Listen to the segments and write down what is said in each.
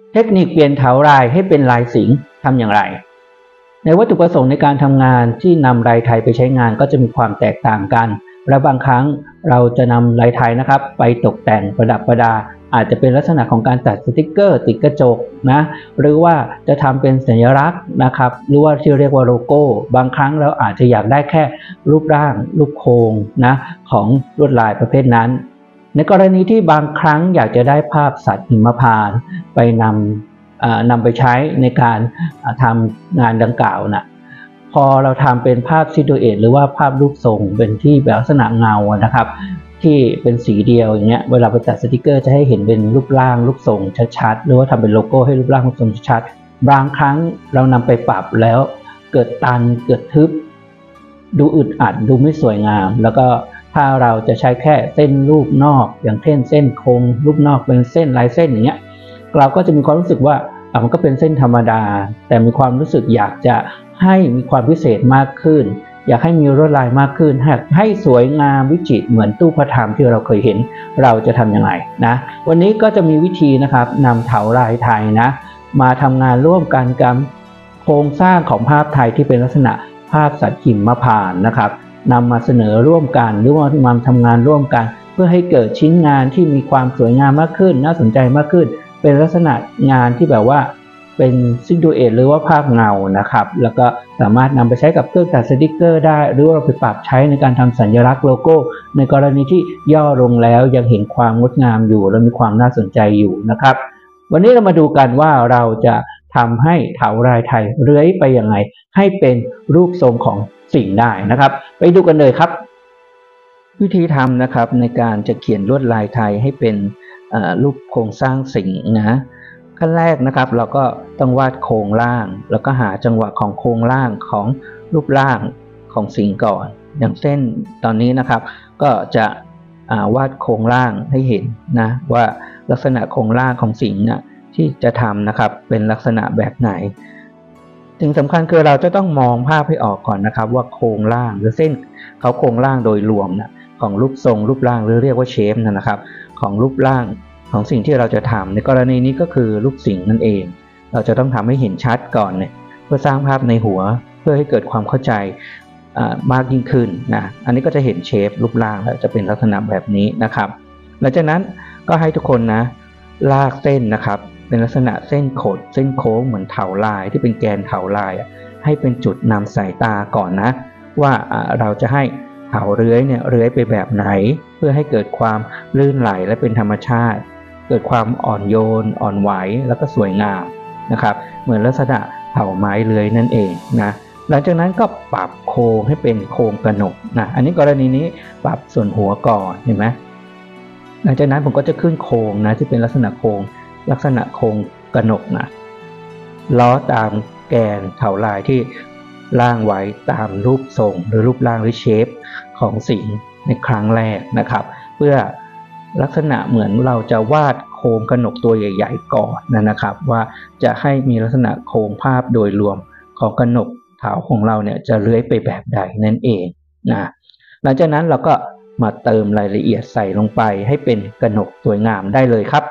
เทคนิคเปลี่ยนเถาลายให้เป็นลายสิงห์ทำอย่างไรในวัตถุประสงค์ในการทำงานที่นำลายไทยไปใช้งานก็จะมีความแตกต่างกันและบางครั้งเราจะนำลายไทยนะครับไปตกแต่งประดับประดาอาจจะเป็นลักษณะของการตัดสติกเกอร์ติดกระจกนะหรือว่าจะทำเป็นสัญลักษณ์นะครับหรือว่าที่เรียกว่าโลโก้บางครั้งเราอาจจะอยากได้แค่รูปร่างรูปโครงนะของลวดลายประเภทนั้นในกรณีที่บางครั้งอยากจะได้ภาพสัตว์หิมพานต์ไปนำไปใช้ในการทำงานดังกล่าวนะพอเราทำเป็นภาพซิลูเอตหรือว่าภาพรูปทรงเป็นที่แบบลักษณะเงานะครับที่เป็นสีเดียวอย่างเงี้ยเวลาไปตัดสติกเกอร์จะให้เห็นเป็นรูปร่างรูปทรงชัดๆหรือว่าทำเป็นโลโก้ให้รูปร่างรูปทรงชัดๆบางครั้งเรานำไปปรับแล้วเกิดตันเกิดทึบดูอึดอัดดูไม่สวยงามแล้วก็ถ้าเราจะใช้แค่เส้นรูปนอกอย่างเช่นเส้นโครงรูปนอกเป็นเส้นลายเส้นอย่างเงี้ยเราก็จะมีความรู้สึกว่ามันก็เป็นเส้นธรรมดาแต่มีความรู้สึกอยากจะให้มีความพิเศษมากขึ้นอยากให้มีลวดลายมากขึ้นให้สวยงามวิจิตรเหมือนตู้พระธรรมที่เราเคยเห็นเราจะทำยังไงนะวันนี้ก็จะมีวิธีนะครับนำเถาลายไทยนะมาทำงานร่วมกันกับโครงสร้างของภาพไทยที่เป็นลักษณะภาพสัตว์หิมพานต์นะครับนำมาเสนอร่วมกันหรือว่ามาทำงานร่วมกันเพื่อให้เกิดชิ้นงานที่มีความสวยงามมากขึ้นน่าสนใจมากขึ้นเป็นลักษณะงานที่แบบว่าเป็นซิลูเอตหรือว่าภาพเงานะครับแล้วก็สามารถนำไปใช้กับเครื่องตัดสติกเกอร์ได้หรือว่าไปปรับใช้ในการทำสัญลักษณ์โลโก้ในกรณีที่ย่อลงแล้วยังเห็นความงดงามอยู่และมีความน่าสนใจอยู่นะครับวันนี้เรามาดูกันว่าเราจะทำให้เถาลายไทยเลื้อยไปยังไงให้เป็นรูปทรงของสิ่งได้นะครับไปดูกันเลยครับวิธีทำนะครับในการจะเขียนลวดลายไทยให้เป็นรูปโครงสร้างสิ่งนะขั้นแรกนะครับเราก็ต้องวาดโครงร่างแล้วก็หาจังหวะของโครงร่างของรูปร่างของสิ่งก่อนอย่างเช่นตอนนี้นะครับก็จะวาดโครงร่างให้เห็นนะว่าลักษณะโครงร่างของสิ่งนะที่จะทำนะครับเป็นลักษณะแบบไหนสิ่งสำคัญคือเราจะต้องมองภาพให้ออกก่อนนะครับว่าโครงร่างหรือเส้นเขาโครงร่างโดยรวมนะของรูปทรงรูปร่างหรือเรียกว่าเชฟนะครับของรูปร่างของสิ่งที่เราจะทำในกรณีนี้ก็คือรูปสิ่งนั่นเองเราจะต้องทำให้เห็นชัดก่อนเนี่ยเพื่อสร้างภาพในหัวเพื่อให้เกิดความเข้าใจมากยิ่งขึ้นนะอันนี้ก็จะเห็นเชฟรูปร่างแล้วจะเป็นลักษณะแบบนี้นะครับหลังจากนั้นก็ให้ทุกคนนะลากเส้นนะครับเป็นลักษณะเส้นขดเส้นโค้งเหมือนเถาลายที่เป็นแกนเถาลายให้เป็นจุดนำสายตาก่อนนะว่าเราจะให้เถาเลื้อยเนี่ยเลื้อยไปแบบไหนเพื่อให้เกิดความลื่นไหลและเป็นธรรมชาติเกิดความอ่อนโยนอ่อนไหวแล้วก็สวยงามนะครับเหมือนลักษณะเถาไม้เลื้อยนั่นเองนะหลังจากนั้นก็ปรับโครงให้เป็นโครงกระหนกนะอันนี้กรณีนี้ปรับส่วนหัวก่อนเห็นไหมหลังจากนั้นผมก็จะขึ้นโครงนะที่เป็นลักษณะโครงกระหนกนะล้อตามแกนเถาลายที่ร่างไว้ตามรูปทรงหรือรูปร่างหรือเชฟของสิ่งในครั้งแรกนะครับเพื่อลักษณะเหมือนเราจะวาดโครงกระหนกตัวใหญ่ๆก่อนนะครับว่าจะให้มีลักษณะโครงภาพโดยรวมของกระหนกเถาของเราเนี่ยจะเลื้อยไปแบบใดนั่นเองนะหลังจากนั้นเราก็มาเติมรายละเอียดใส่ลงไปให้เป็นกระหนกสวยงามได้เลยครับ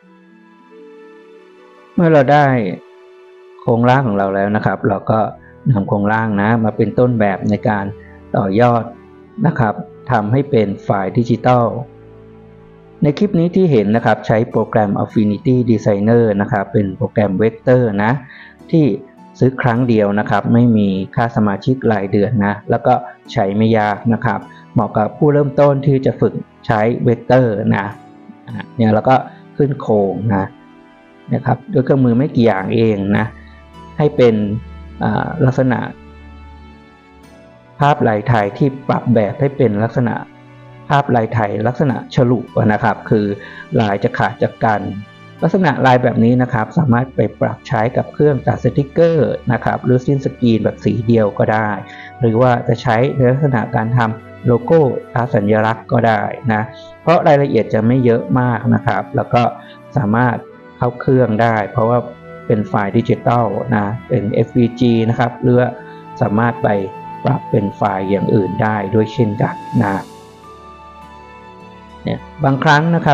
เมื่อเราได้โครงร่างของเราแล้วนะครับเราก็นำโครงร่างนะมาเป็นต้นแบบในการต่อยอดนะครับทำให้เป็นไฟล์ดิจิตอลในคลิปนี้ที่เห็นนะครับใช้โปรแกรม Affinity Designer นะครับเป็นโปรแกรมเวกเตอร์นะที่ซื้อครั้งเดียวนะครับไม่มีค่าสมาชิกรายเดือนนะแล้วก็ใช้ไม่ยากนะครับเหมาะกับผู้เริ่มต้นที่จะฝึกใช้เวกเตอร์นะเนี่ยแล้วก็ขึ้นโครงนะครับด้วยเครื่องมือไม่กี่อย่างเองนะให้เป็นลักษณะภาพลายไทยที่ปรับแบบให้เป็นลักษณะภาพลายไทยลักษณะฉลุนะครับคือลายจะขาดจากกันลักษณะลายแบบนี้นะครับสามารถไปปรับใช้กับเครื่องตัดสติกเกอร์นะครับหรือซินสกรีนแบบสีเดียวก็ได้หรือว่าจะใช้ในลักษณะการทำโลโก้สัญลักษณ์ก็ได้นะเพราะรายละเอียดจะไม่เยอะมากนะครับแล้วก็สามารถเข้าเครื่องได้เพราะว่าเป็นไฟล์ดิจิตอลนะเป็น SVG นะครับหรือสามารถไปปรับเป็นไฟล์อย่างอื่นได้ด้วยเช่นกันนะเนี่ยบางครั้งนะครับ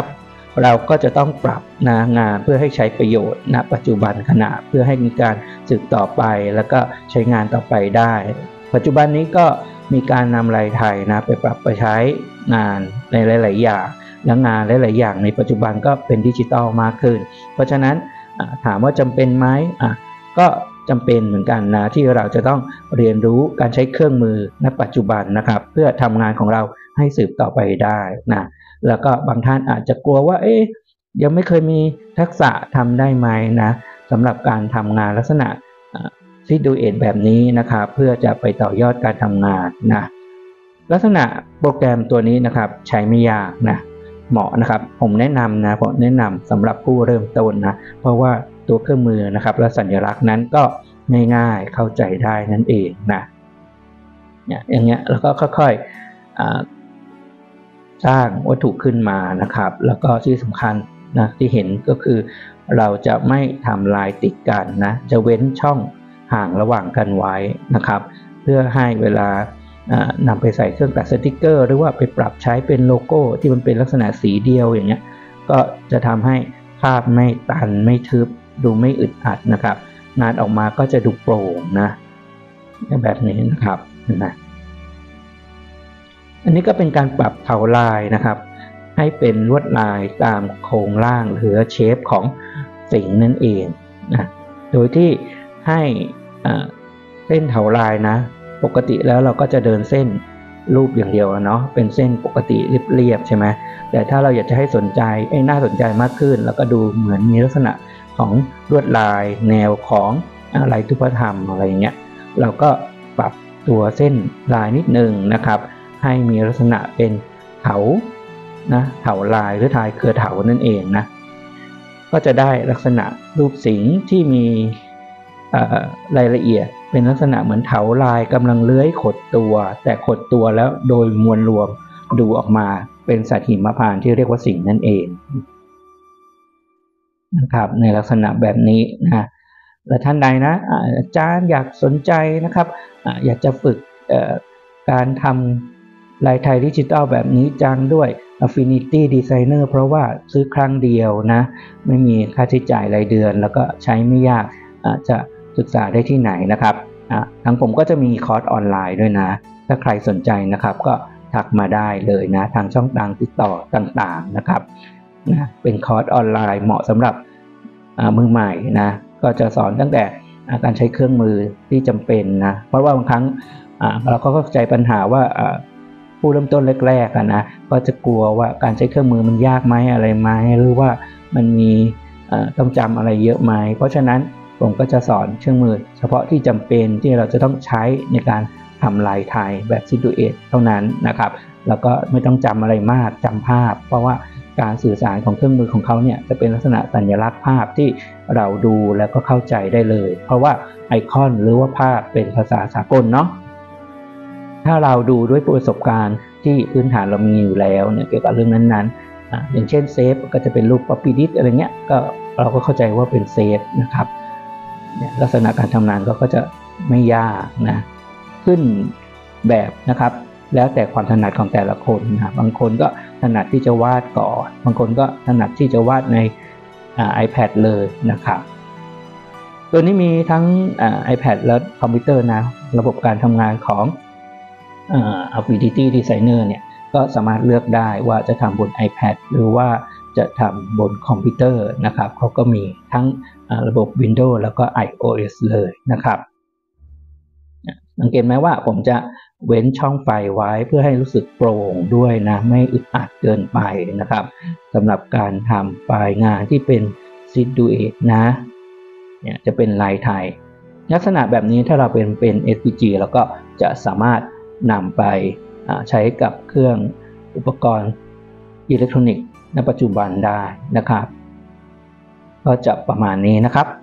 เราก็จะต้องปรับงานเพื่อให้ใช้ประโยชน์ณปัจจุบันขณะเพื่อให้มีการสืบต่อไปแล้วก็ใช้งานต่อไปได้ปัจจุบันนี้ก็มีการนำลายไทยนะไปปรับไปใช้งานในหลายๆอย่างและงานหลายๆอย่างในปัจจุบันก็เป็นดิจิทัลมากขึ้นเพราะฉะนั้นถามว่าจำเป็นไหมก็จำเป็นเหมือนกันนะที่เราจะต้องเรียนรู้การใช้เครื่องมือณปัจจุบันนะครับเพื่อทำงานของเราให้สืบต่อไปได้นะแล้วก็บางท่านอาจจะกลัวว่ายังไม่เคยมีทักษะทำได้ไหมนะสำหรับการทำงานลักษณะซิดูเอทแบบนี้นะครับเพื่อจะไปต่อยอดการทำงานนะลักษณะโปรแกรมตัวนี้นะครับใช้ไม่ยากนะเหมาะนะครับผมแนะนำสำหรับผู้เริ่มต้นนะเพราะว่าตัวเครื่องมือนะครับและสัญลักษณ์นั้นก็ง่ายๆเข้าใจได้นั่นเองนะเนี่ยอย่างเงี้ยแล้วก็ค่อยๆสร้างวัตถุขึ้นมานะครับแล้วก็ที่สำคัญนะที่เห็นก็คือเราจะไม่ทำลายติดกันนะจะเว้นช่องห่างระหว่างกันไว้นะครับเพื่อให้เวลานำไปใส่เครื่องตัดสติกเกอร์หรือว่าไปปรับใช้เป็นโลโก้ที่มันเป็นลักษณะสีเดียวอย่างเงี้ยก็จะทำให้ภาพไม่ตันไม่ทึบดูไม่อึดอัดนะครับงานออกมาก็จะดูโปร่งนะแบบนี้นะครับนะอันนี้ก็เป็นการปรับเถาลายนะครับให้เป็นลวดลายตามโครงร่างหรือเชฟของสิ่งนั่นเองนะโดยที่ให้เส้นเถาลายนะปกติแล้วเราก็จะเดินเส้นรูปอย่างเดียวเนาะเป็นเส้นปกติเรียบๆใช่ไหมแต่ถ้าเราอยากจะให้สนใจน่าสนใจมากขึ้นแล้วก็ดูเหมือนมีลักษณะของลวดลายแนวของลายทุพธรรมอะไรอย่างเงี้ยเราก็ปรับตัวเส้นลายนิดนึงนะครับให้มีลักษณะเป็นเถานะเถาลายหรือทายเครือเถานั่นเองนะก็จะได้ลักษณะรูปสิงที่มีรายละเอียดเป็นลักษณะเหมือนเถาลายกำลังเลื้อยขดตัวแต่ขดตัวแล้วโดยมวลรวมดูออกมาเป็นสัตว์หิมพานต์ที่เรียกว่าสิงนั่นเองนะครับในลักษณะแบบนี้นะและท่านใดนะอาจารย์อยากสนใจนะครับอยากจะฝึกการทำลายไทยดิจิทัลแบบนี้จังด้วย Affinity Designer เพราะว่าซื้อครั้งเดียวนะไม่มีค่าใช้จ่ายรายเดือนแล้วก็ใช้ไม่ยากจะศึกษาได้ที่ไหนนะครับทางผมก็จะมีคอร์สออนไลน์ด้วยนะถ้าใครสนใจนะครับก็ทักมาได้เลยนะทางช่องทางติดต่อต่างๆนะครับนะเป็นคอร์สออนไลน์เหมาะสำหรับมือใหม่นะก็จะสอนตั้งแต่การใช้เครื่องมือที่จำเป็นนะเพราะว่าบางครั้งเราก็เข้าใจปัญหาว่าผู้เริ่มต้นแรกๆนะก็จะกลัวว่าการใช้เครื่องมือมันยากไหมอะไรไหมหรือว่ามันมีต้องจำอะไรเยอะไหมเพราะฉะนั้นผมก็จะสอนเครื่องมือเฉพาะที่จำเป็นที่เราจะต้องใช้ในการทำลายไทยแบบซิดูเอทเท่านั้นนะครับแล้วก็ไม่ต้องจำอะไรมากจำภาพเพราะว่าการสื่อสารของเครื่องมือของเขาเนี่ยจะเป็นลักษณะสัญลักษณ์ภาพที่เราดูแล้วก็เข้าใจได้เลยเพราะว่าไอคอนหรือว่าภาพเป็นภาษาสากลเนาะถ้าเราดูด้วยประสบการณ์ที่พื้นฐานเรามีอยู่แล้วเนี่ยเกี่ยวกับเรื่องนั้นๆอย่างเช่นเซฟก็จะเป็นรูป Floppy disk อะไรเงี้ยก็เราก็เข้าใจว่าเป็นเซฟนะครับลักษณะการทำงานก็จะไม่ยากนะขึ้นแบบนะครับแล้วแต่ความถนัดของแต่ละคนนะบางคนก็ถนัดที่จะวาดก่อนบางคนก็ถนัดที่จะวาดในiPad เลยนะครับตัวนี้มีทั้งiPad และคอมพิวเตอร์นะระบบการทำงานของAffinity Designer เนี่ยก็สามารถเลือกได้ว่าจะทำบน iPad หรือว่าจะทำบนคอมพิวเตอร์นะครับเขาก็มีทั้งระบบ Windows แล้วก็ iOS เลยนะครับสังเกตไหมว่าผมจะเว้นช่องไฟไว้เพื่อให้รู้สึกโปร่งด้วยนะไม่อึดอัดเกินไปนะครับสำหรับการทำไฟล์งานที่เป็นซิดูเอทนะเนี่ยจะเป็นลายไทยลักษณะแบบนี้ถ้าเราเป็น SVG แล้วก็จะสามารถนำไปใช้กับเครื่องอุปกรณ์อิเล็กทรอนิกส์ในปัจจุบันได้นะครับก็จะประมาณนี้นะครับ